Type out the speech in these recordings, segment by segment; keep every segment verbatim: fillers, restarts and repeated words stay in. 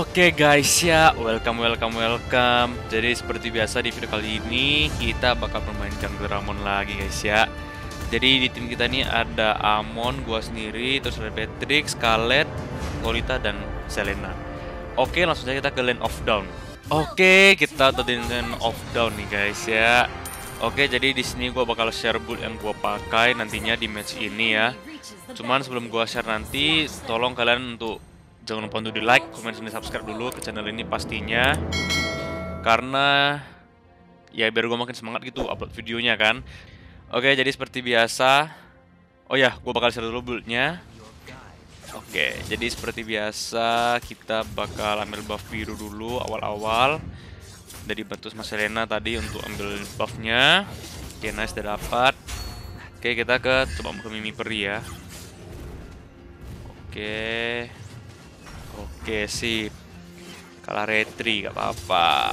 Oke guys ya, welcome welcome welcome. Jadi seperti biasa di video kali ini kita bakal bermain Jungle Ramon lagi guys ya. Jadi di tim kita ini ada Amon, gua sendiri, terus ada Patrick, Scarlet, Lolita dan Selena. Oke, langsung saja kita ke Land of Dawn. Oke, kita udah di Land of Dawn nih guys ya. Oke, jadi di sini gua bakal share build yang gua pakai nantinya di match ini ya. Cuman sebelum gua share nanti, tolong kalian untuk jangan lupa untuk di like, komen, dan subscribe dulu ke channel ini pastinya. Karena ya biar gue makin semangat gitu upload videonya kan. Oke, jadi seperti biasa. Oh ya, gue bakal share dulu build-nya. Oke, jadi seperti biasa kita bakal ambil buff biru dulu awal-awal. Dari bantu sama Selena tadi untuk ambil buffnya. Oke, nice, udah dapat. Oke, kita ke coba ke Mimi Peri ya. Oke. Oke, sip. Kalah retri, gak apa-apa.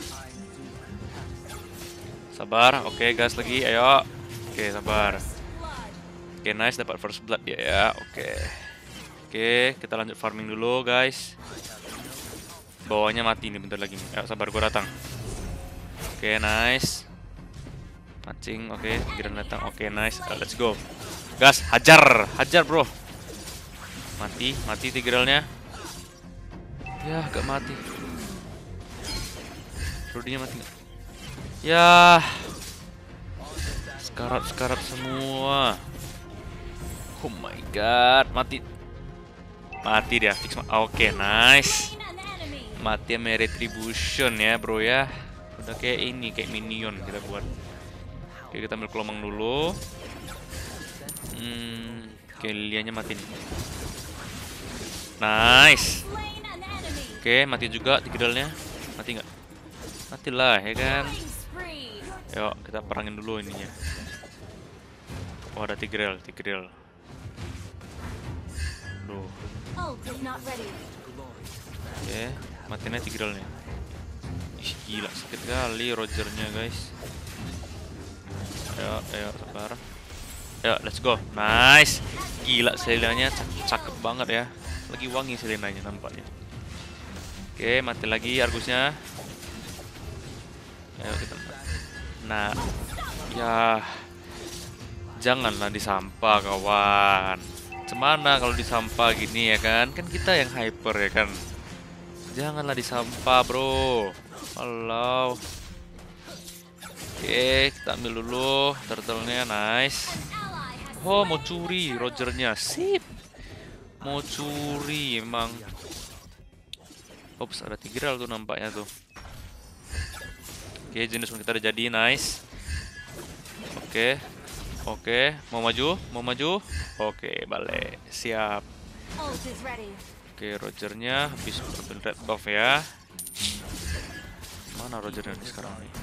Sabar, oke gas lagi, ayo. Oke, sabar. Oke, nice, dapat first blood dia ya, oke. Oke, kita lanjut farming dulu guys. Bawahnya mati nih bentar lagi. Ayo, sabar, gua datang. Oke, nice. Mancing, oke, kira datang, oke, nice. Uh, let's go. Gas, hajar, hajar bro. Mati, mati Tigrealnya. Ya, gak mati. Rudinya mati gak? Ya, sekarat-sekarat semua. Oh my god, mati. Mati dia, fix. Oke, okay, nice. Mati sama retribution ya bro ya. Udah kayak ini, kayak minion kita buat. Oke, kita ambil kelomang dulu. Hmm, oke, Lilianya mati nih. Nice. Oke, mati juga Tigrealnya. Mati nggak? Matilah ya kan. Yuk, kita perangin dulu ininya. Oh, ada Tigreal, Tigreal. Duh. Oke, matinya Tigrealnya. Ih, gila, sakit kali Rogernya guys. Ayo, ayo, sabar. Ayo, let's go. Nice. Gila, Selenanya cakep banget ya. Lagi wangi Selenanya nampaknya. Oke, mati lagi Argusnya. Ayo kita. Nah, ya janganlah disampah kawan. Cemana kalau disampah gini ya kan? Kan kita yang hyper ya kan. Janganlah disampah bro. Halo. Oke, kita ambil dulu turtle-nya, nice. Oh, mau curi Rogernya, sip. Mau curi emang. Ops, ada Tigreal tuh nampaknya tuh. Oke, jenis kita udah jadi, nice. Oke, oke, mau maju, mau maju. Oke, balik, siap. Oke, Rogernya habis ambil red buff ya. Mana Rogernya nih sekarang nih?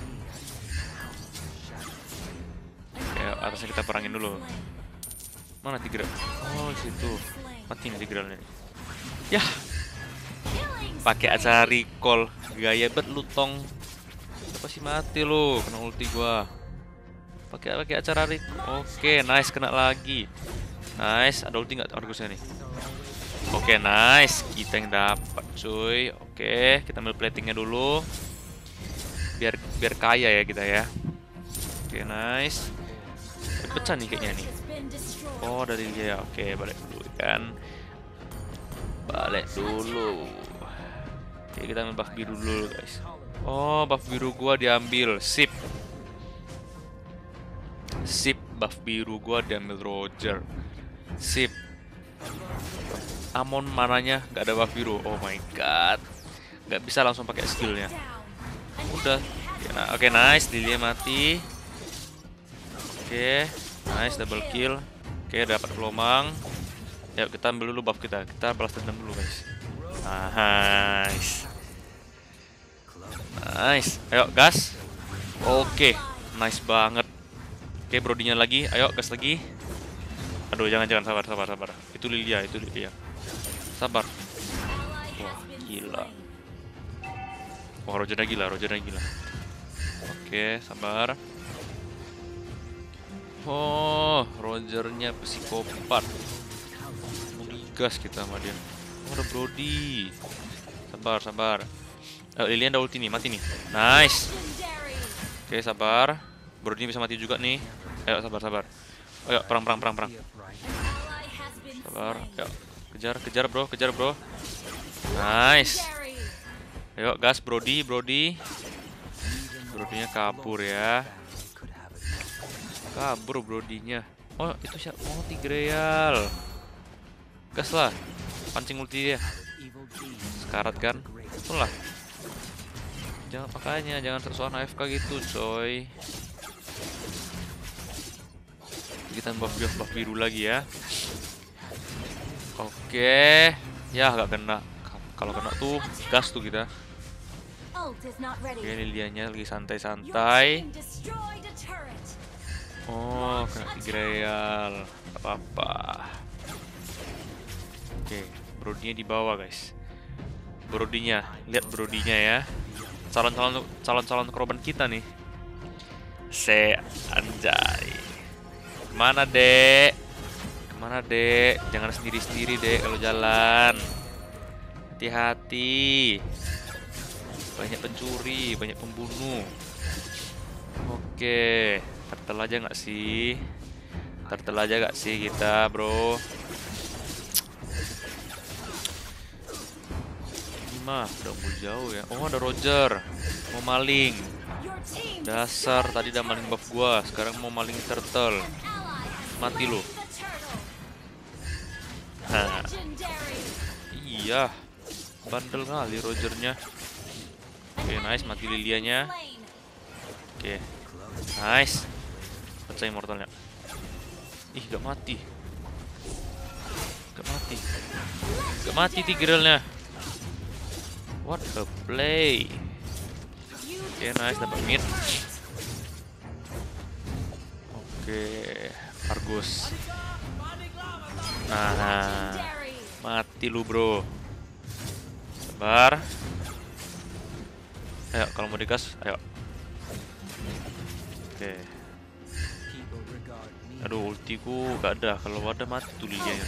Oke, atasnya kita perangin dulu. Mana Tigreal? Oh, situ. Mati nih Tigrealnya nih. Yah. Pakai acara recall, gaya bet lu tong. Apa sih mati lu, kena ulti gua. Pakai pakai acara recall. Oke, nice, kena lagi. Nice, ada ulti nggak Argusnya nih? Oke, nice, kita yang dapat cuy. Oke, kita ambil platingnya dulu. Biar biar kaya ya kita ya. Oke, nice. Pecah nih kayaknya nih. Oh, dari dia. Oke, balik dulu kan. Balik dulu. Oke, kita ambil buff biru dulu guys. Oh, buff biru gua diambil. Sip. Sip, buff biru gua diambil Roger. Sip. Amon mananya nggak ada buff biru. Oh my god. Nggak bisa langsung pakai skillnya. Udah. Nah, oke, nice, Lilia mati. Oke, nice, double kill. Oke, dapat kelomang. Yuk, kita ambil dulu buff kita. Kita balas dendam dulu guys. Nice. Nice. Ayo gas. Oke, nice banget. Oke, brodinya lagi. Ayo gas lagi. Aduh, jangan jangan sabar sabar sabar. Itu Lilia, itu Lilia. Sabar. Wah, gila. Wah, Rogernya gila, Rogernya gila. Oke, sabar. Oh, Rogernya psikopat. Mau digas kita sama dia. Oh, ada Brody. Sabar, sabar. Oh, Lilian udah ulti nih, mati nih. Nice. Oke, sabar. Brody bisa mati juga nih. Ayo, sabar, sabar. Ayo, perang, perang, perang, perang. Sabar. Ayo, kejar, kejar bro, kejar bro. Nice. Ayo, gas Brody, Brody. Brodinya kabur ya. Kabur Brodinya. Oh, itu siapa? Oh, Tigreal. Gas lah. Pancing ulti dia. Sekarat kan? Itulah. Jangan makanya jangan tersoal A F K gitu, coy. Kita buff buff biru lagi ya. Oke. Ya, nggak kena. Kalau kena tuh gas tuh kita. Oke, Lilianya lagi santai-santai. Oh, kena Tigreal. Gak apa-apa. Oke, Brodinya di bawah, guys. Brodinya, lihat Brodinya ya. Calon-calon calon-calon korban kita nih. Se anjay. Kemana, Dek? Kemana, Dek? Jangan sendiri-sendiri, Dek, kalau jalan. Hati-hati. Banyak pencuri, banyak pembunuh. Oke, turtle aja nggak sih? Turtle aja nggak sih kita, bro? Mah udah mau jauh ya. Oh, ada Roger mau maling. Dasar, tadi udah maling buff gua, sekarang mau maling turtle. Mati lu. Nah. Iya, bandel kali Rogernya. Oke, nice, mati Lilianya. Oke, nice. Pecah immortalnya. Ih, gak mati. Gak mati. Gak mati Tigrealnya. What a play. Oke, okay, nice, dapat mid. Oke, okay, Argus. Nah, mati lu, bro. Sabar. Ayo, kalau mau digas, ayo. Oke. Okay. Aduh, ultiku gak ada. Kalau ada mati tuh Lilianya.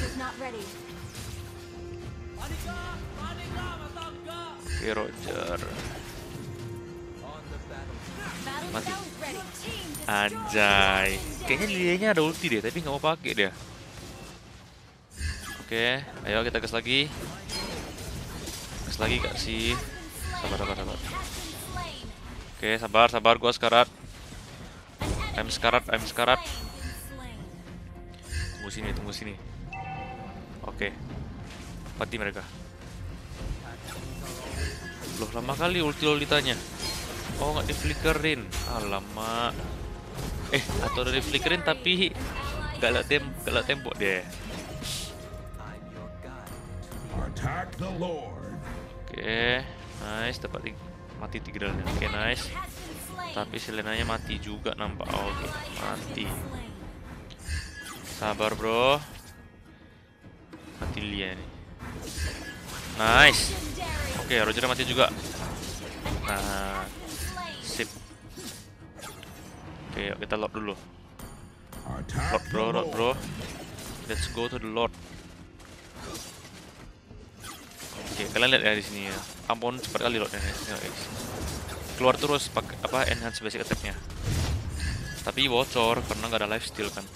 Oke, Roger. Mati. Anjay. Kayaknya Lilianya ada ulti deh, tapi nggak mau pakai dia. Oke, ayo kita gas lagi. Gas lagi gak sih? Sabar, sabar, sabar. Oke, sabar, sabar. Gua sekarat. I'm sekarat, I'm sekarat. Tunggu sini, tunggu sini. Oke. Mati mereka. Loh, lama kali ulti Lolitanya. Oh, nggak di-flickerin. Alamak. Eh, atau udah di-flickerin tapi nggak liat tem nggak liat tembok deh. Oke, nice, dapat mati Tigrealnya. Oke, nice. Tapi Selenanya mati juga nampak. Oh, oke, mati. Sabar, bro. Mati Lilia nih. Nice. Oke, Roger mati juga. Nah, sip. Oke, yuk kita load dulu. Load, bro, load, bro. Let's go to the load. Oke, kalian lihat ya di sini ya. Ampun, cepat kali loadnya. Keluar terus pakai apa enhance basic attack-nya. Tapi bocor karena nggak ada lifesteal kan.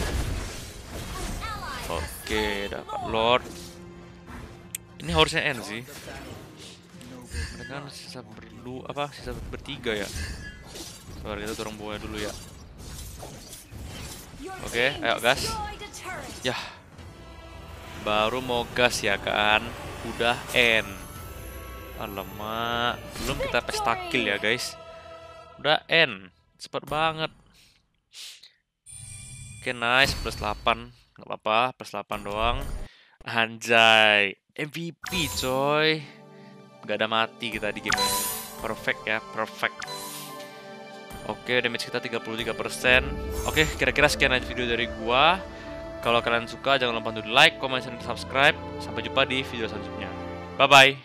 Oke, dapat load. Ini harusnya end sih. Mereka kan sisa berdu apa? Sisa bertiga ya. Sabar, kita dorong bawah dulu ya. Oke, ayo gas. Yah. Baru mau gas ya kan. Udah end. Alamak, belum kita pesta kill ya guys. Udah end. Cepet banget. Oke, nice, plus delapan. Gak apa-apa, plus delapan doang. Anjay, M V P coy. Gak ada mati kita di game ini. Perfect ya, perfect. Oke, damage kita tiga puluh tiga persen. Oke, kira-kira sekian aja video dari gua. Kalau kalian suka jangan lupa untuk like, comment, dan subscribe. Sampai jumpa di video selanjutnya. Bye-bye.